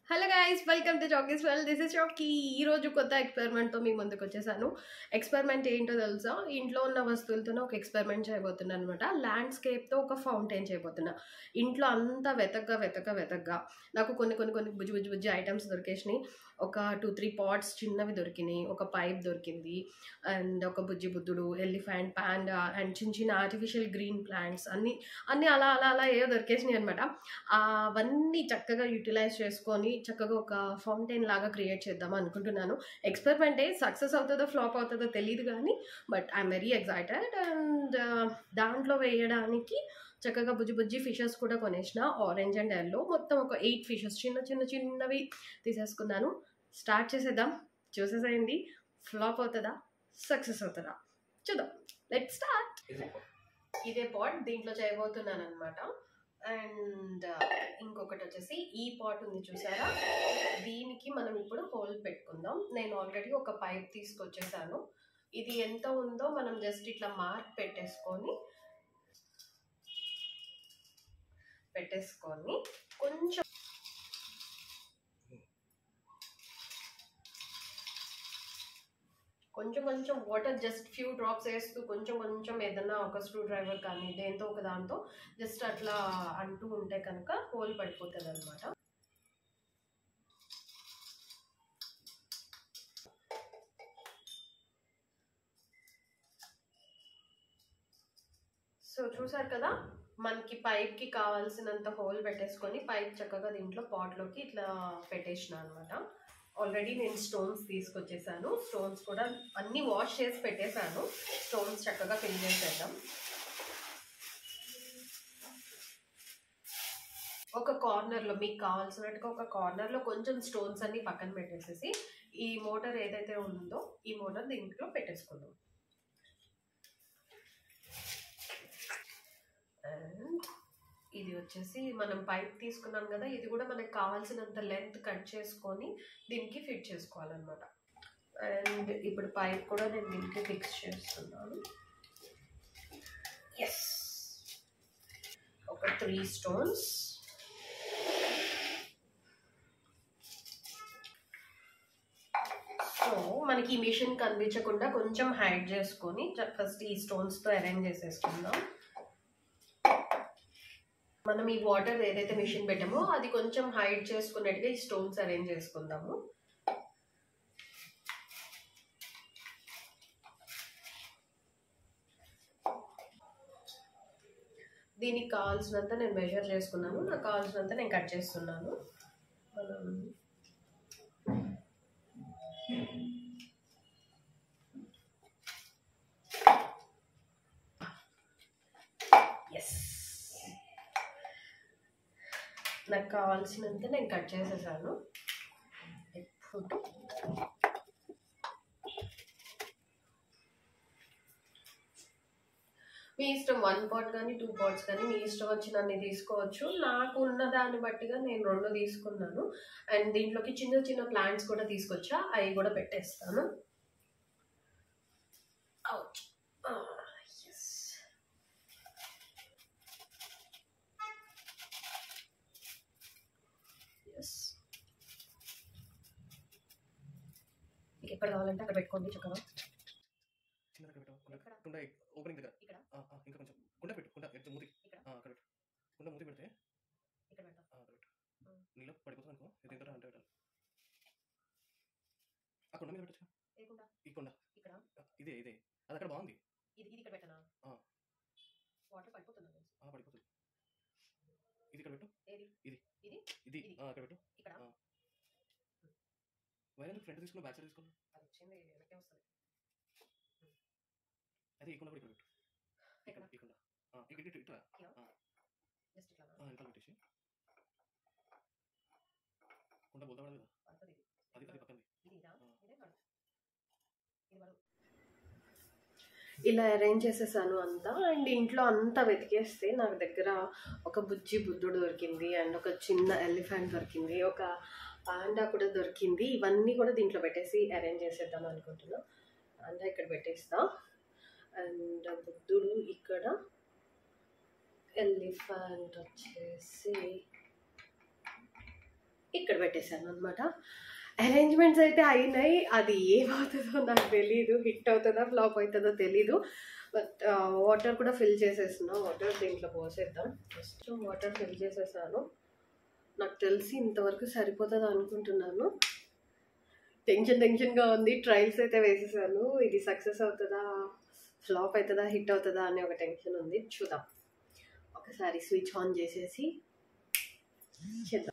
Hello guys, welcome to Chaki's well. This is Chaki. ఈరోజు కొత్త ఎక్స్పెరిమెంట్తో మీ ముందుకు వచ్చేసాను. ఎక్స్పెరిమెంట్ ఏంటో తెలుసా? ఇంట్లో ఉన్న వస్తువులతోనే ఒక ఎక్స్పెరిమెంట్ చేయబోతున్నాను అనమాట. ల్యాండ్స్కేప్తో ఒక ఫౌంటైన్ చేయబోతున్నా. ఇంట్లో అంతా వెతగ్గా నాకు కొన్ని బుజ్జి ఐటమ్స్ దొరికేసినాయి. ఒక 2-3 పాట్స్ చిన్నవి దొరికినాయి, ఒక పైప్ దొరికింది, అండ్ ఒక బుజ్జి బుద్ధుడు, ఎలిఫెంట్, పాండా, అండ్ చిన్న ఆర్టిఫిషియల్ గ్రీన్ ప్లాంట్స్ అన్నీ అలా ఏవో దొరికేసినాయి అనమాట. అవన్నీ చక్కగా యూటిలైజ్ చేసుకొని చక్కగా ఒక ఫౌంటైన్ లాగా క్రియేట్ చేద్దాం అనుకుంటున్నాను. ఎక్స్పెరిమెంటే సక్సెస్ అవుతుందో ఫ్లాప్ అవుతుందో తెలియదు కానీ but I'm very excited. And దాంట్లో వేయడానికి చక్కగా బుజ్జి ఫిషెస్ కూడా కొనేసిన, ఆరెంజ్ అండ్ ఎల్లో. మొత్తం ఒక 8 ఫిషెస్ చిన్నవి తీసేసుకున్నాను. స్టార్ట్ చేసేద్దాం. చూసేసేయండి, ఫ్లాప్ అవుతుందా సక్సెస్ అవుతుందా చూద్దాం. Let's start. ఇదే పాట్ దీంట్లో చేయబోతున్నాను అనమాట. అండ్ ఇంకొకటి వచ్చేసి ఈ పాట్ ఉంది చూసారా, దీనికి మనం ఇప్పుడు హోల్ పెట్టుకుందాం. నేను ఆల్రెడీ ఒక పైప్ తీసుకొచ్చేసాను. ఇది ఎంత ఉందో మనం జస్ట్ ఇట్లా మార్క్ పెట్టేసుకొని కొంచెం వాటర్ జస్ట్ ఫ్యూ డ్రాప్స్ వేస్తూ కొంచెం ఏదన్నా ఒక స్క్రూ డ్రైవర్ కానీ దేంతో ఒక దాంతో జస్ట్ అట్లా అంటూ ఉంటే కనుక హోల్ పడిపోతుంది అనమాట. సో చూసారు కదా, మనకి పైప్కి కావాల్సినంత హోల్ పెట్టేసుకొని పైప్ చక్కగా దీంట్లో పాట్లోకి ఇట్లా పెట్టేసిన అనమాట. ఆల్రెడీ నేను స్టోన్స్ తీసుకొచ్చేసాను. స్టోన్స్ కూడా అన్నీ వాష్ చేసి పెట్టేశాను. స్టోన్స్ చక్కగా ఫిల్ చేసేద్దాం. ఒక కార్నర్లో మీకు కావాల్సినట్టుగా ఒక కార్నర్లో కొంచెం స్టోన్స్ అన్ని పక్కన పెట్టేసేసి ఈ మోటార్ ఏదైతే ఉందో ఈ మోటార్ దీంట్లో పెట్టేసుకుందాం. అండ్ ఇది వచ్చేసి మనం పైప్ తీసుకున్నాం కదా, ఇది కూడా మనకు కావాల్సినంత లెంత్ కట్ చేసుకొని దీనికి ఫిట్ చేసుకోవాలన్నమాట. అండ్ ఇప్పుడు పైప్ కూడా నేను దీనికి ఫిక్స్ చేస్తున్నాను. ఎస్, ఒక 3 స్టోన్స్. సో మనకి ఈ మిషన్ కనిపించకుండా కొంచెం హైడ్ చేసుకొని ఫస్ట్ ఈ స్టోన్స్తో అరేంజ్ చేసేసుకుందాం. మనం ఈ వాటర్ ఏదైతే మిషన్ పెట్టామో అది కొంచెం హైడ్ చేసుకున్నట్టుగా ఈ స్టోన్స్ అరేంజ్ చేసుకుందాము. దీనికి కావాల్సినంత నేను మెజర్ చేసుకున్నాను. నాకు కావాల్సినంత నేను కట్ చేస్తున్నాను. మనం నాకు కావాల్సినంత నేను కట్ చేసేసాను. ఇప్పుడు మీ ఇష్టం 1 పాట్ కానీ 2 పాట్స్ కానీ మీ ఇష్టం వచ్చినన్ని తీసుకోవచ్చు. నాకు ఉన్న దాన్ని బట్టిగా నేను 2 తీసుకున్నాను. అండ్ దీంట్లోకి చిన్న ప్లాంట్స్ కూడా తీసుకొచ్చా, అవి కూడా పెట్టేస్తాను. అవుట్. ఎక్కడ కావాలంటే అక్కడ పెట్టుకోండి చక్కగా. ఓపెనింగ్ దగ్గర ఇక్కడ ఇంకా కొంచెం కుండ పెట్టు, కుండ మూతి అక్కడ కుండ మూతి పెడితే ఇక్కడ నీళ్ళ పడిపోతుంది అనుకో. ఇది ఎంత అంటే పెట్టాలి. ఆ కుండ మీద పెట్టచ్చు. ఈ కుండ ఇక్కడ ఇదే అది అక్కడ బాగుంది. ఇది ఇక్కడ పెట్టనా? వాటర్ పడిపోతుంది. పడిపోతుంది. ఇది ఇక్కడ పెట్టు. ఇది అక్కడ పెట్టు. ఇక్కడ వైర్ ఫ్రంట్ తీసుకుని బ్యాక్ సైడ్ తీసుకోండి. అది వచ్చింది వెనకే వస్తుంది. అదే ఈ కుండ కూడా ఇక్కడ పెట్టు. ఇక్కడ ఈ కుండ ఇక్కడ ఇట్లా జస్ట్ ఇట్లా ఇంకా పెట్టేసి కుండ బోల్తా పడదు కదా, అది పక్కన ఇలా అరేంజ్ చేసేసాను అంతా. అండ్ ఇంట్లో అంతా వెతికేస్తే నాకు దగ్గర ఒక బుజ్జి బుద్ధుడు దొరికింది, అండ్ ఒక చిన్న ఎలిఫెంట్ దొరికింది, ఒక పాండా కూడా దొరికింది. ఇవన్నీ కూడా దీంట్లో పెట్టేసి అరేంజ్ చేసేద్దాం అనుకుంటున్నా. పాండా ఇక్కడ పెట్టేస్తా, అండ్ బుద్ధుడు ఇక్కడ, ఎలిఫెంట్ వచ్చేసి ఇక్కడ పెట్టేశాను అనమాట. అరేంజ్మెంట్స్ అయితే అయినాయి. అది ఏమవుతుందో నాకు తెలీదు, హిట్ అవుతుందా ఫ్లాప్ అవుతుందో తెలీదు. బట్ వాటర్ కూడా ఫిల్ చేసేస్తున్నా. వాటర్ దీంట్లో పోసేద్దాం. ఫస్ట్ వాటర్ ఫిల్ చేసేసాను. నాకు తెలిసి ఇంతవరకు సరిపోతుంది అనుకుంటున్నాను. టెన్షన్గా ఉంది. ట్రయల్స్ అయితే వేసేసాను. ఇది సక్సెస్ అవుతుందా ఫ్లాప్ అవుతుందా హిట్ అవుతుందా అనే ఒక టెన్షన్ ఉంది. చూద్దాం. ఒకసారి స్విచ్ ఆన్ చేసేసి చేద్దాం.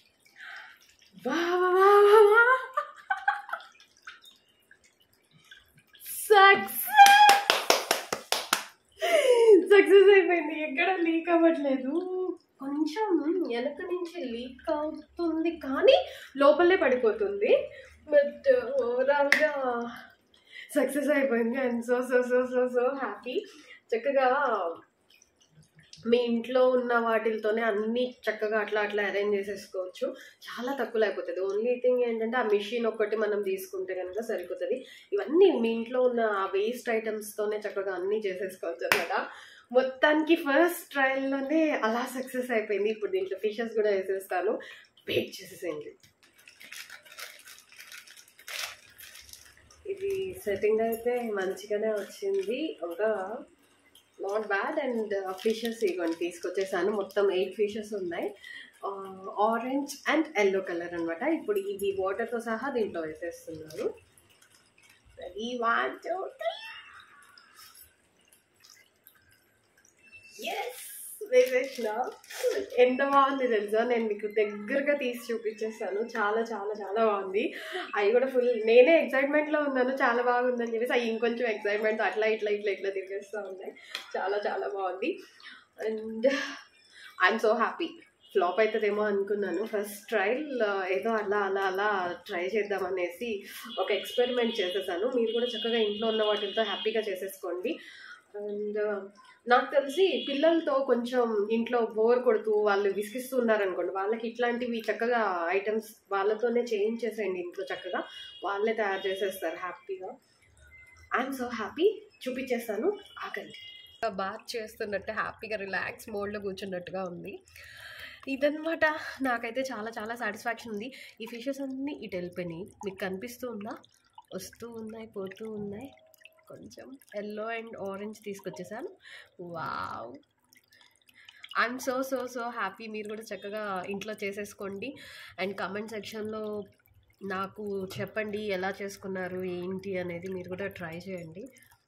సక్సెస్ అయిపోయింది. ఎక్కడ లీక్ అవ్వట్లేదు. కొంచెం వెనక నుంచి లీక్ అవుతుంది కానీ లోపలే పడిపోతుంది. బట్ ఓవరాల్గా సక్సెస్ అయిపోయింది. And so so so so so happy. చక్కగా మీ ఇంట్లో ఉన్న వాటితోనే అన్నీ చక్కగా అట్లా అరేంజ్ చేసేసుకోవచ్చు. చాలా తక్కువలో అయిపోతుంది. ఓన్లీ థింగ్ ఏంటంటే ఆ మిషన్ ఒకటి మనం తీసుకుంటే కనుక సరిపోతుంది. ఇవన్నీ మీ ఇంట్లో ఉన్న ఆ వేస్ట్ ఐటమ్స్తోనే చక్కగా అన్నీ చేసేసుకోవచ్చు అనమాట. మొత్తానికి ఫస్ట్ ట్రయల్లోనే అలా సక్సెస్ అయిపోయింది. ఇప్పుడు దీంట్లో ఫిషెస్ కూడా వేసేస్తాను. వెయిట్ చేసేసేయండి. ఇది సెట్టింగ్ అయితే మంచిగానే వచ్చింది. ఒక నాట్ బ్యాడ్. అండ్ ఫిషెస్ ఇవ్వండి తీసుకొచ్చేసాను. మొత్తం 8 ఫిషెస్ ఉన్నాయి. ఆరెంజ్ అండ్ ఎల్లో కలర్ అనమాట. ఇప్పుడు ఇది వాటర్తో సహా దీంట్లో వేసేస్తున్నాను. రెడీ 1 2 3. ఎస్ వేసేసిన. ఎంత బాగుంది తెలుసా. నేను మీకు దగ్గరగా తీసి చూపించేస్తాను. చాలా చాలా చాలా బాగుంది. అవి కూడా ఫుల్ నేనే ఎక్సైట్మెంట్లో ఉన్నాను. చాలా బాగుందని చెప్పేసి అవి ఇంకొంచెం ఎక్సైట్మెంట్ అట్లా ఇట్లా ఇట్లా ఇట్లా తిరిగేస్తూ ఉన్నాయి. చాలా చాలా బాగుంది. And I'm so happy. Flop అవుతుందేమో అనుకున్నాను. ఫస్ట్ ట్రయల్ ఏదో అలా అలా అలా ట్రై చేద్దామనేసి ఒక ఎక్స్పెరిమెంట్ చేసేసాను. మీరు కూడా చక్కగా ఇంట్లో ఉన్న వాటితో హ్యాపీగా చేసేసుకోండి. అండ్ నాకు తెలిసి పిల్లలతో కొంచెం ఇంట్లో బోర్ కొడుతూ వాళ్ళు విసిగిస్తూ ఉన్నారనుకోండి, వాళ్ళకి ఇట్లాంటివి చక్కగా ఐటమ్స్ వాళ్ళతోనే చేయించేసేయండి. ఇంట్లో చక్కగా వాళ్ళే తయారు చేసేస్తారు హ్యాపీగా. I'm so happy. చూపించేస్తాను ఆగండి. బాత్ చేస్తున్నట్టు హ్యాపీగా రిలాక్స్ మోడ్లో కూర్చున్నట్టుగా ఉంది. ఇదన్నమాట. నాకైతే చాలా చాలా సాటిస్ఫాక్షన్ ఉంది. ఈ ఫిషెస్ అన్నీ ఇటు వెళ్ళిపోయినాయి. మీకు కనిపిస్తూ ఉందా? వస్తూ ఉన్నాయి, పోతూ ఉన్నాయి. కొంచెం ఎల్లో అండ్ ఆరెంజ్ తీసుకొచ్చేసాను. Wow, I'm so so so happy. మీరు కూడా చక్కగా ఇంట్లో చేసేసుకోండి. అండ్ కామెంట్ సెక్షన్లో నాకు చెప్పండి ఎలా చేసుకున్నారు ఏంటి అనేది. మీరు కూడా ట్రై చేయండి.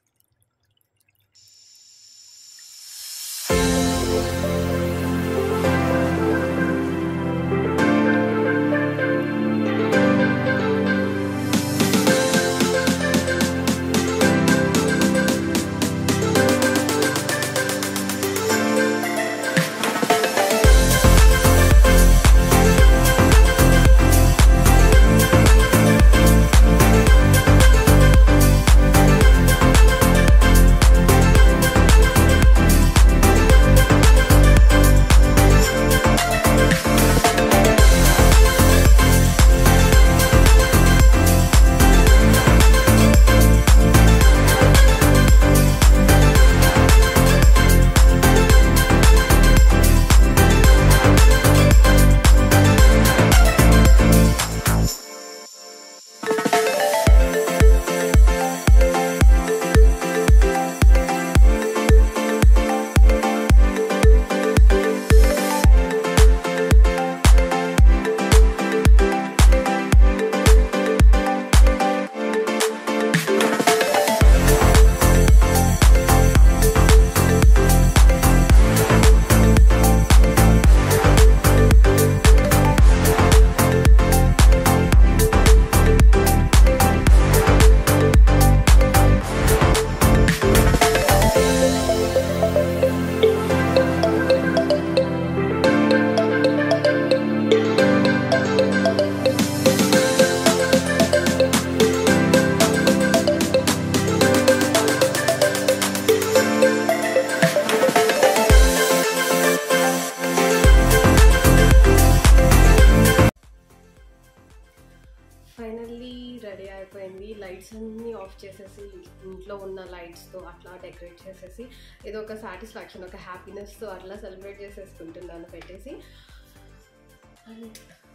రెడీ అయిపోయింది. లైట్స్ అన్నీ ఆఫ్ చేసేసి ఇంట్లో ఉన్న లైట్స్తో అట్లా డెకరేట్ చేసేసి ఏదో ఒక సాటిస్ఫాక్షన్, ఒక హ్యాపీనెస్తో అట్లా సెలబ్రేట్ చేసేసుకుంటున్నాను పెట్టేసి. And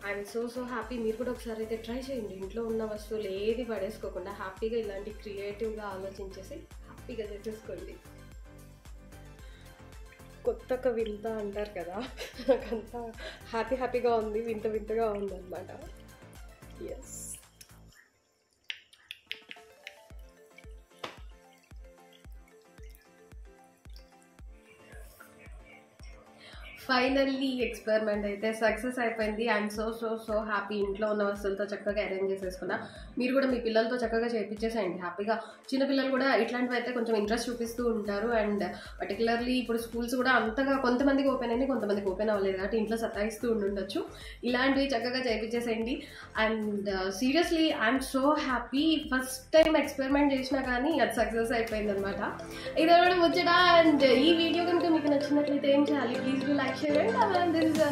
I'm so happy. మీరు కూడా ఒకసారి అయితే ట్రై చేయండి. ఇంట్లో ఉన్న వస్తువులు ఏది పడేసుకోకుండా హ్యాపీగా ఇలాంటి క్రియేటివ్గా ఆలోచించేసి హ్యాపీగా చేసేసుకోండి. కొత్తగా వింత అంటారు కదా, నాకంతా హ్యాపీగా ఉంది, వింతగా ఉందన్నమాట. ఎస్, ఫైనల్లీ ఎక్స్పెరిమెంట్ అయితే సక్సెస్ అయిపోయింది. I'm so happy. ఇంట్లో ఉన్న వస్తువులతో చక్కగా అరేంజ్ చేసేసుకున్నా. మీరు కూడా మీ పిల్లలతో చక్కగా చేయించేసేయండి హ్యాపీగా. చిన్నపిల్లలు కూడా ఇట్లాంటివి అయితే కొంచెం ఇంట్రెస్ట్ చూపిస్తూ ఉంటారు. అండ్ పర్టికులర్లీ ఇప్పుడు స్కూల్స్ కూడా అంతగా కొంతమందికి ఓపెన్ అయింది, కొంతమందికి ఓపెన్ అవ్వలేదు కాబట్టి ఇంట్లో సతాయిస్తూ ఉండొచ్చు. ఇలాంటివి చక్కగా చేయించేసేయండి. And seriously I'm so happy. First time experiment చేసినా కానీ అది సక్సెస్ అయిపోయింది అనమాట. ఇదొకటి ముచ్చట. అండ్ ఈ వీడియో కనుక మీకు నచ్చినట్లయితే ఏం చేయాలి, please do like, share and this is